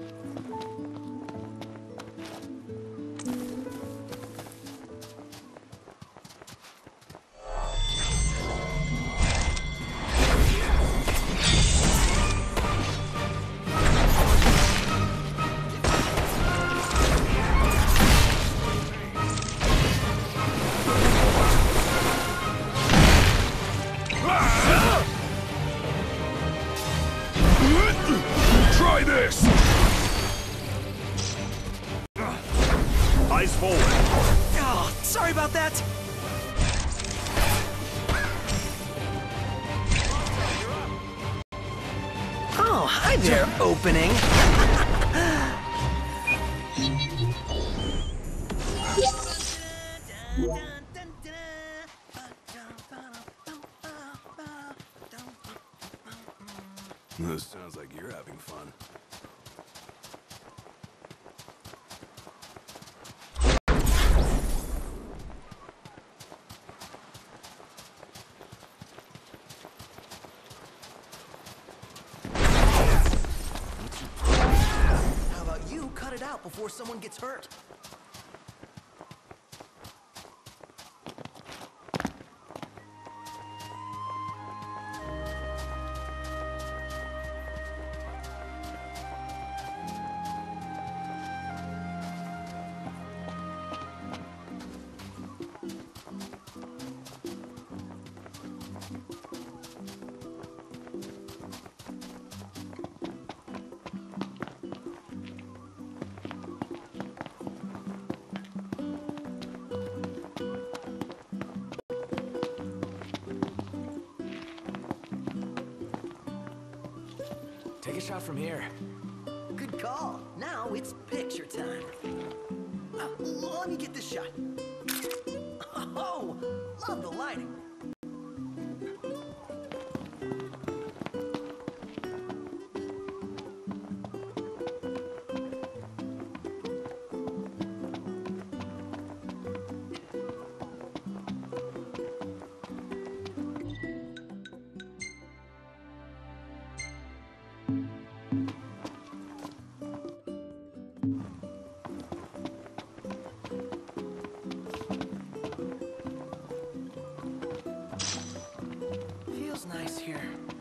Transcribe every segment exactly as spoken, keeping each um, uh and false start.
Try this! Eyes forward. Oh, sorry about that. Oh, hi there, opening. This sounds like you're having fun. How about you cut it out before someone gets hurt? Take a shot from here. Good call. Now it's picture time. Uh, let me get this shot. Oh, love the lighting. Feels nice here.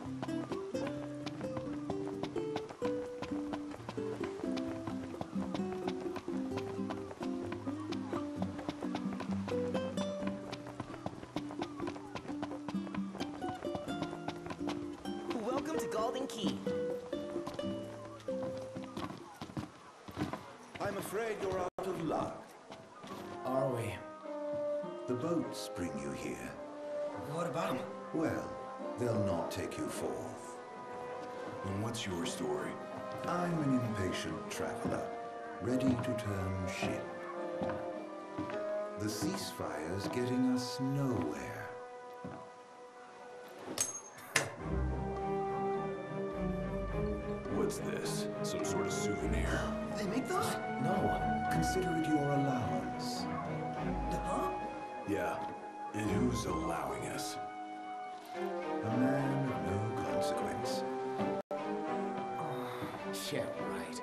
Welcome to Golden Key. I'm afraid you're out of luck. Are we? The boats bring you here. What about him? Well, they'll not take you forth. And what's your story? I'm an impatient traveler, ready to turn ship. The ceasefire's getting us nowhere. What's this? Some sort of souvenir? They make those? No, consider it your allowance. Huh? Yeah. And who's allowing us? A man of no consequence. Yeah, right.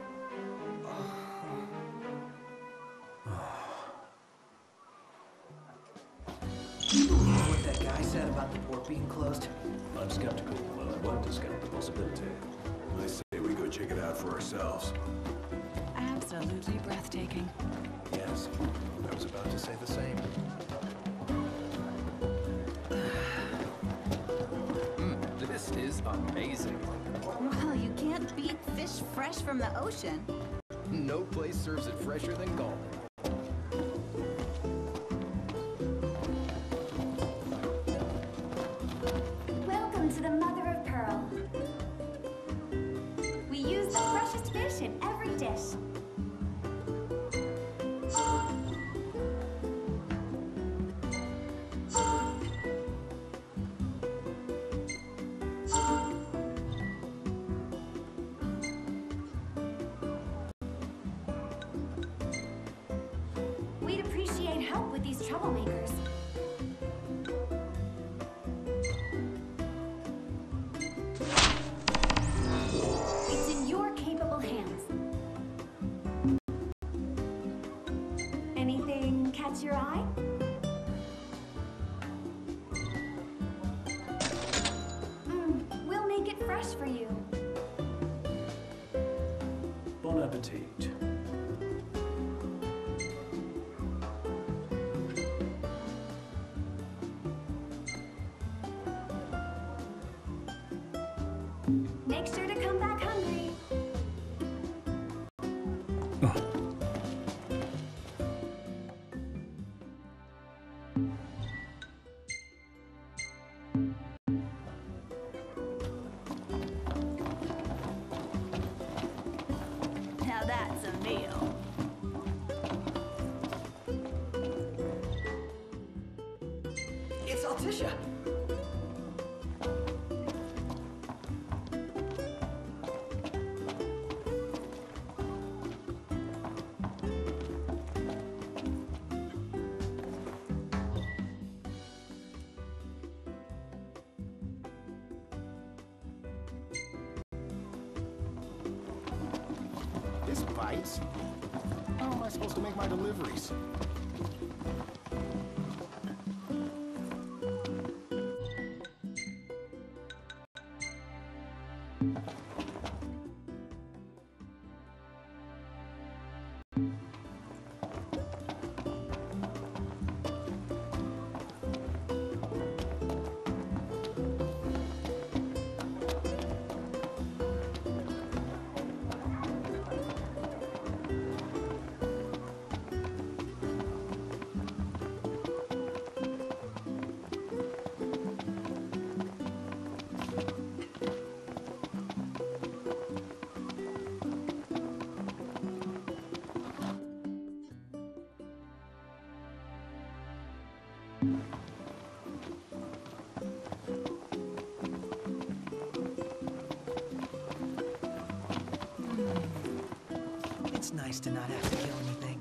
What that guy said about the port being closed? I'm skeptical, but I won't discount the possibility. I say we go check it out for ourselves. Absolutely breathtaking. Yes, I was about to say the same. Mm, this is amazing. Well, you can't beat fish fresh from the ocean. No place serves it fresher than Golden. Welcome to the Mother of Pearl. We use the freshest fish in every dish. We'd appreciate help with these troublemakers. It's in your capable hands. catch your eye? Mmm, we'll make it fresh for you. Bon appetit. Make sure to come back hungry. Now that's a meal. It's Altisha. This bites. How am I supposed to make my deliveries? It's nice to not have to kill anything.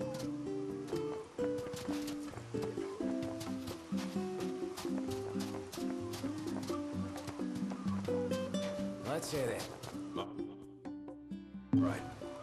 Let's hit it. Right.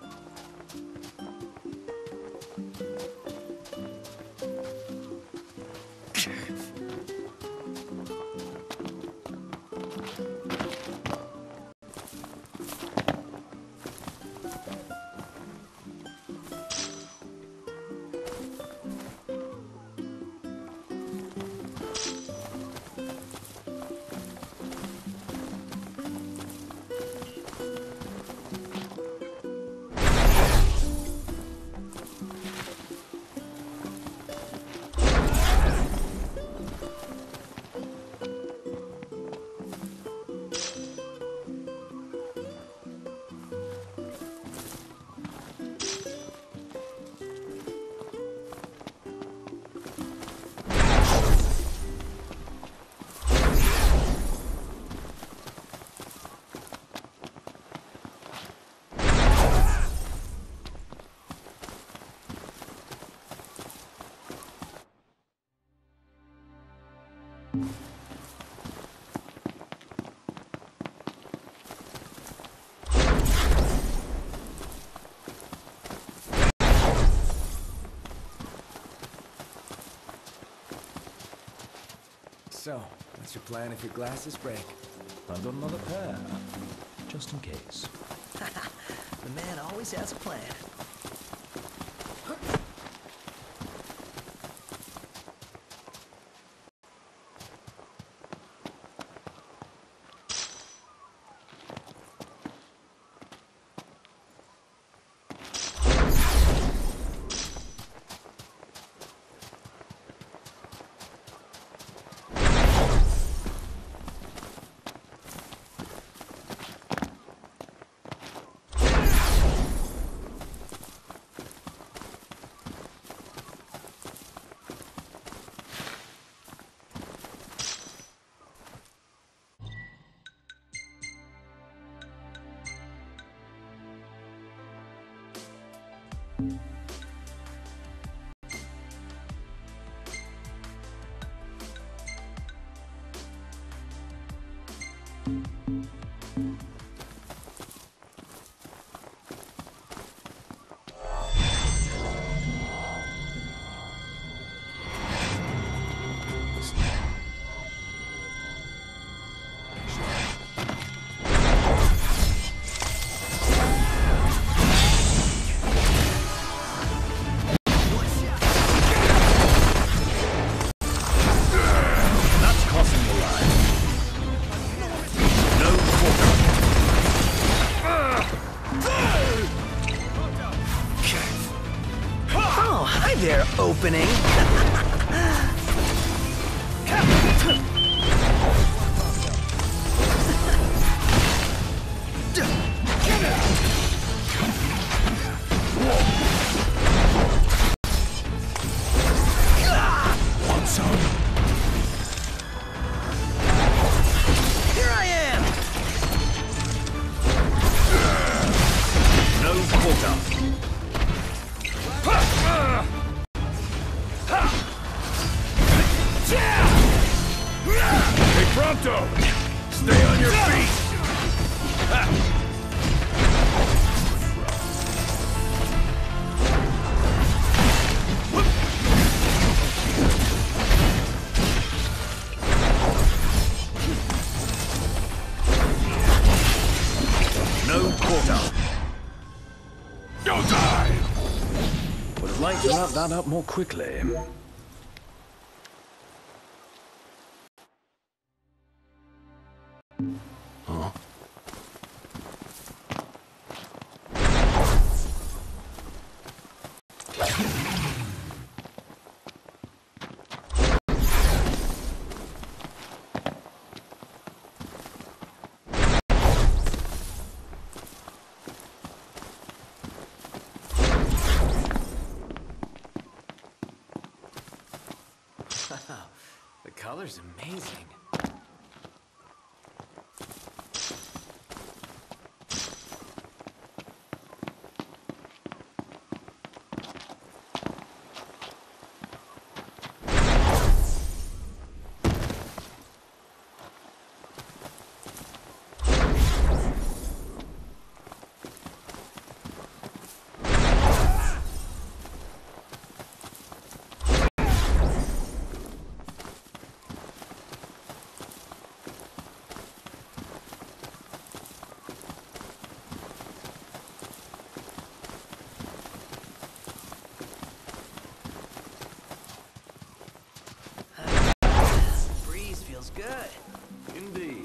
So, what's your plan if your glasses break? I've got another pair. Just in case. The man always has a plan. opening. Want some? Here I am! No quarter. Hey, Prompto! Stay on your feet! No quarter. Go die! Would have liked to wrap that up more quickly. Huh? The color's amazing. Breeze feels good. Indeed.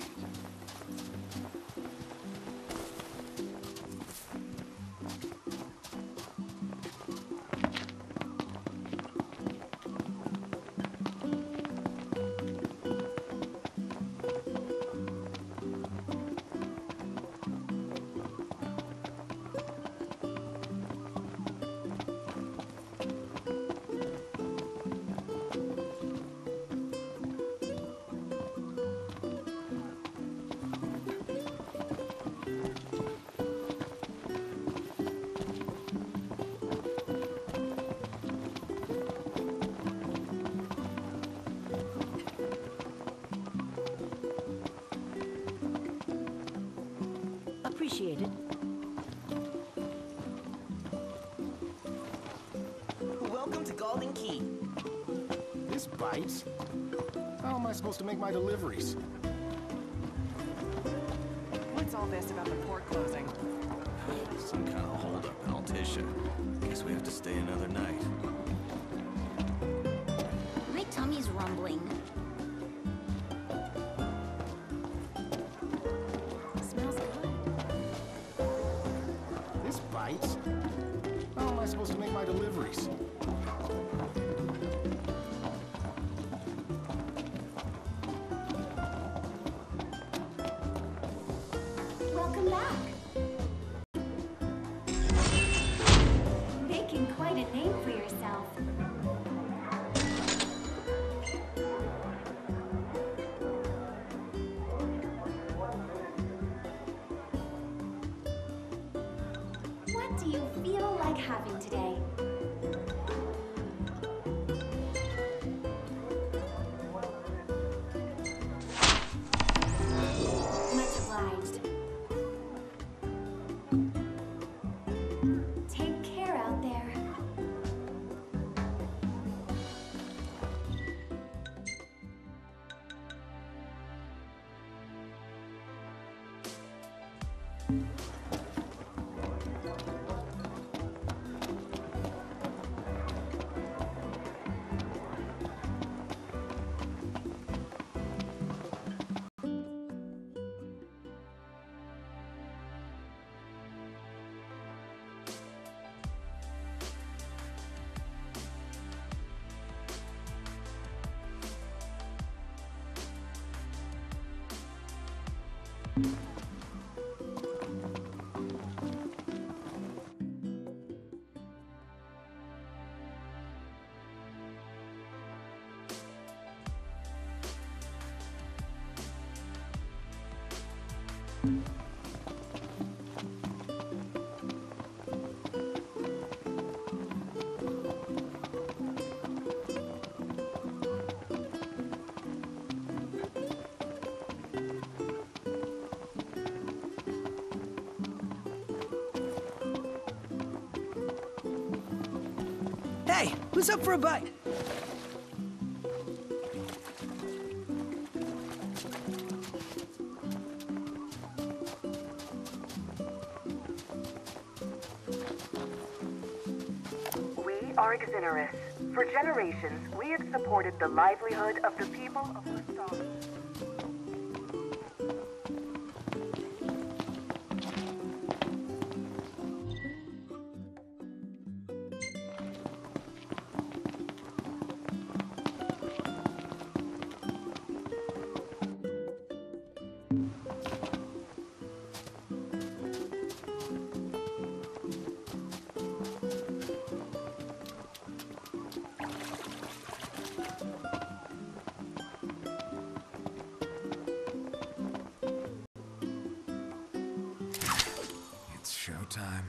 Appreciated. Welcome to Golden Key. This bites? How am I supposed to make my deliveries? What's all this about the port closing? Some kind of holdup in Altissia. Guess we have to stay another night. My tummy's rumbling. Smells good. This bites? How am I supposed to make my deliveries? Welcome back. Making quite a name for yourself. What do you feel like having today? Much obliged. Take care out there. Hey, who's up for a bite? We are Exoneris. For generations, we have supported the livelihood of the people of Lestallum. It's showtime.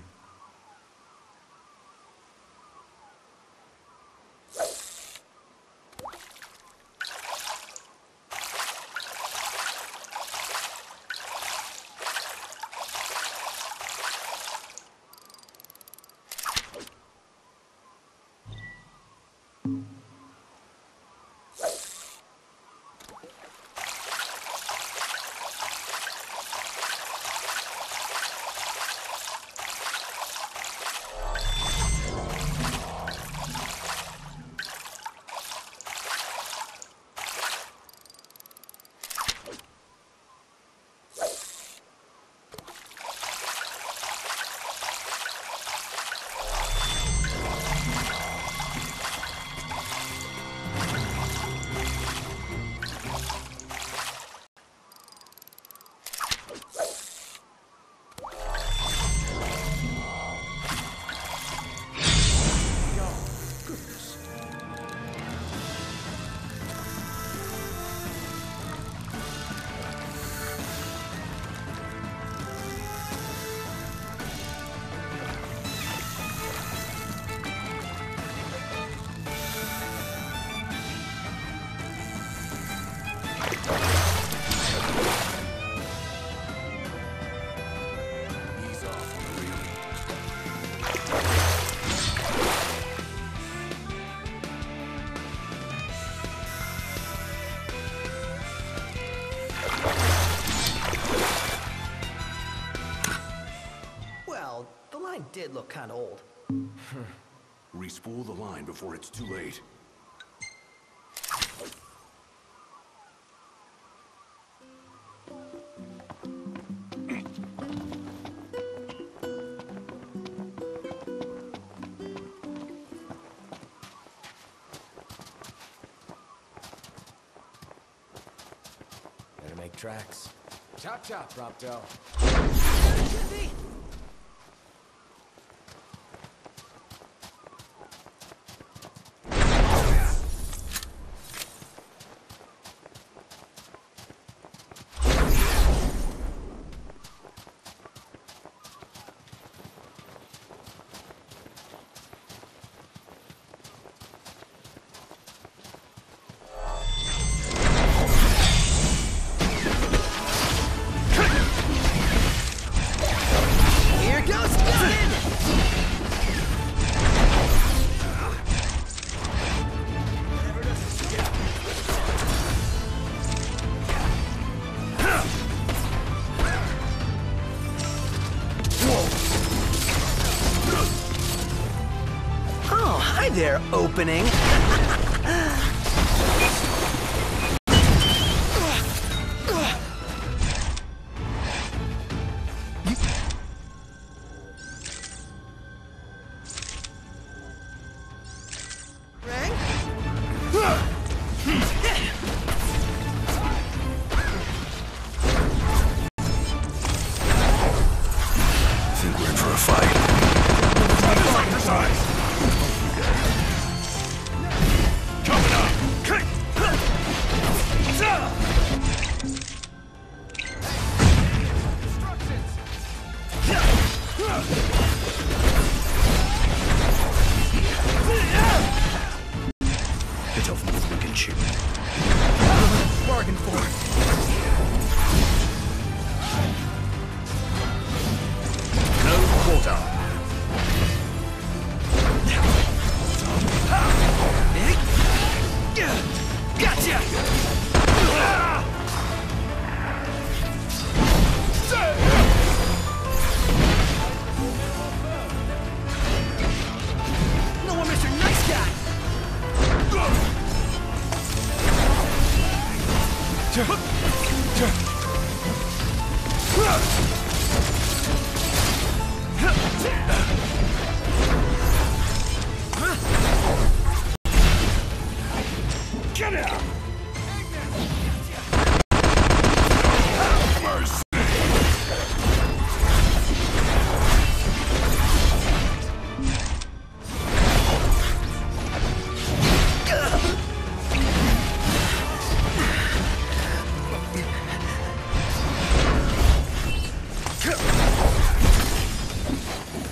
Did look kind of old. Respool the line before it's too late. Better make tracks. Chop chop, Prompto. There, opening.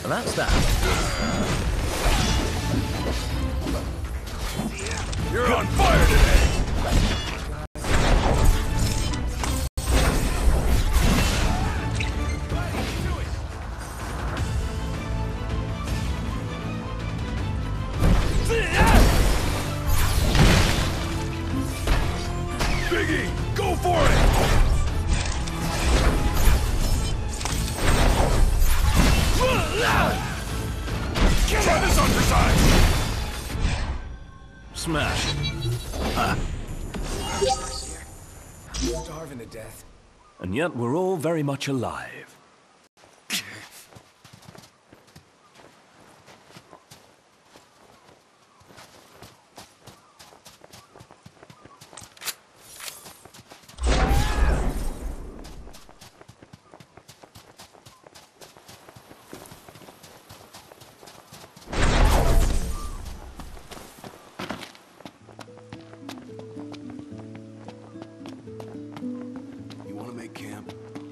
And that's that. You're on fire today! Biggie, go for it! Try this on your side! Smash. Ah. Starving to death. And yet we're all very much alive. Camp.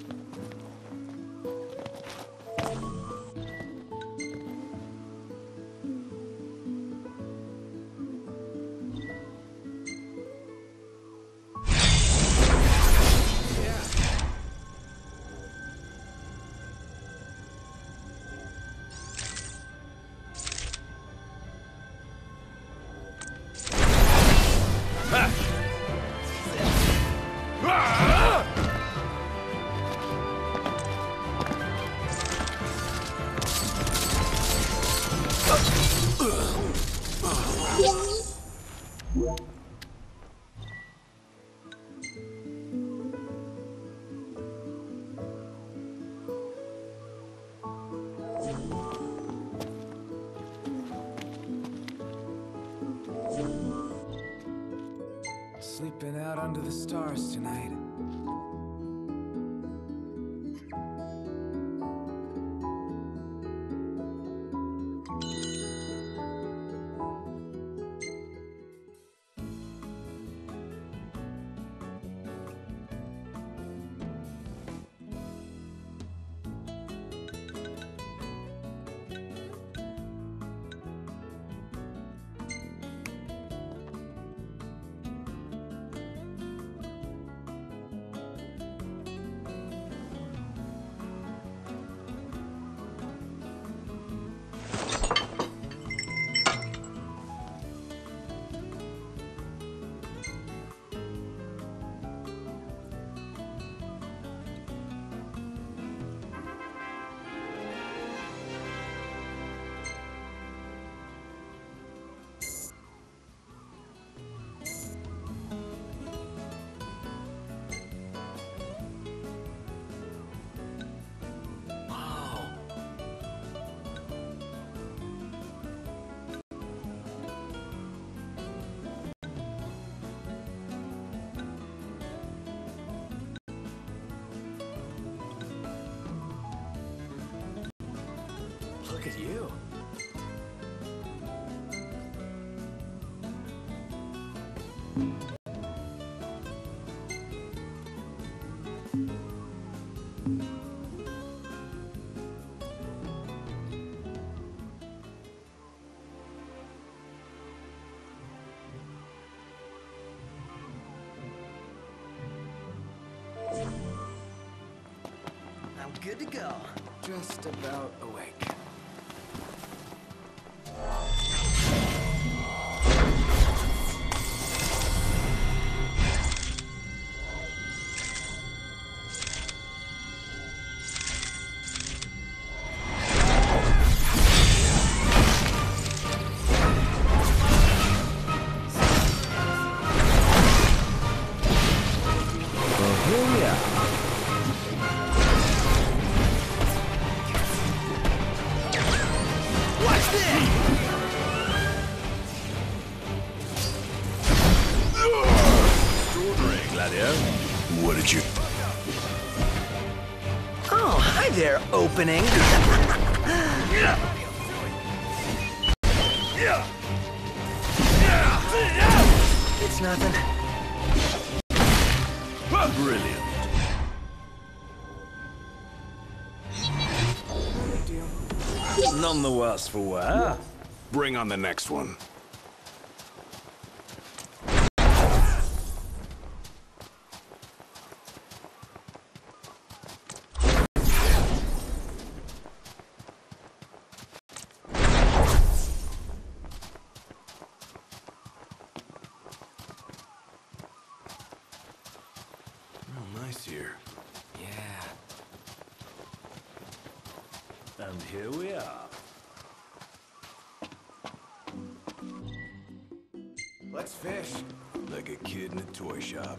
Sleeping out under the stars tonight. Look at you. I'm good to go. Just about awake. What did you... Oh, hi there, opening. It's nothing. Brilliant. No big deal. None the worse for wear. Bring on the next one. Real nice here. Yeah. And here we are. Let's fish. Like a kid in a toy shop.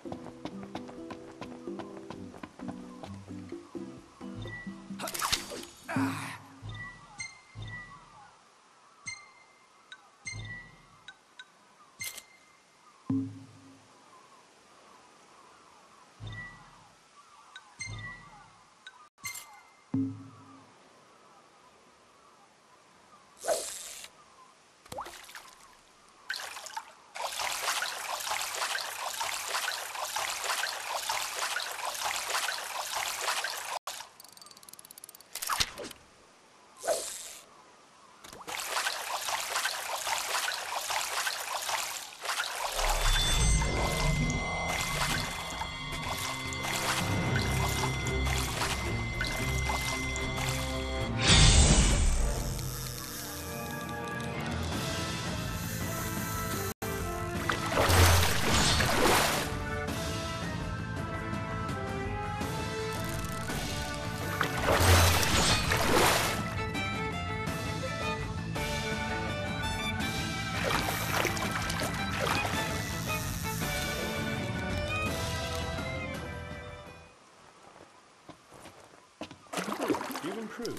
You've improved.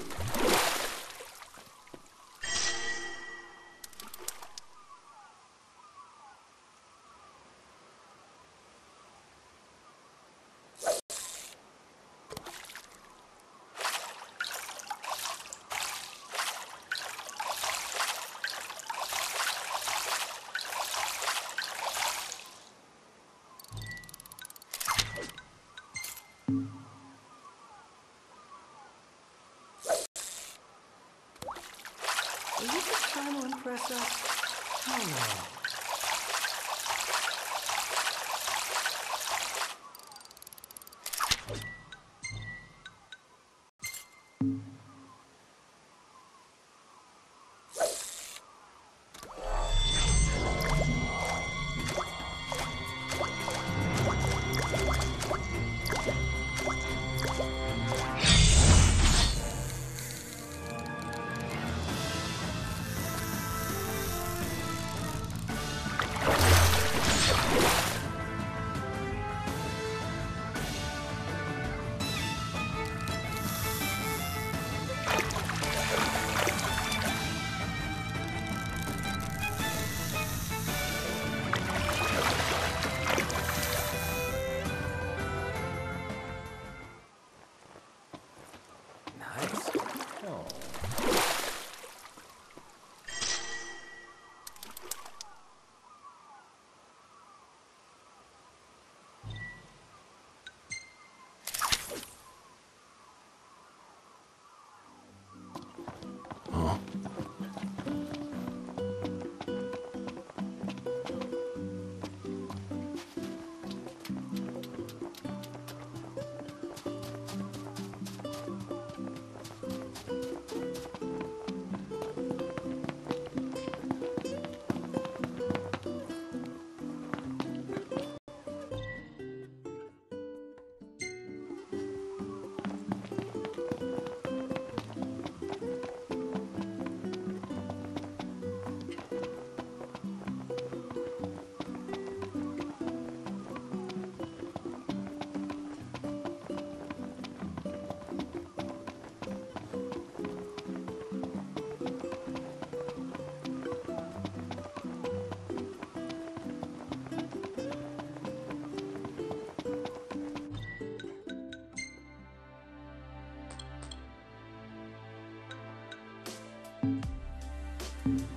Are you just trying to impress us? Oh no. Nice. Oh. Huh? Thank you.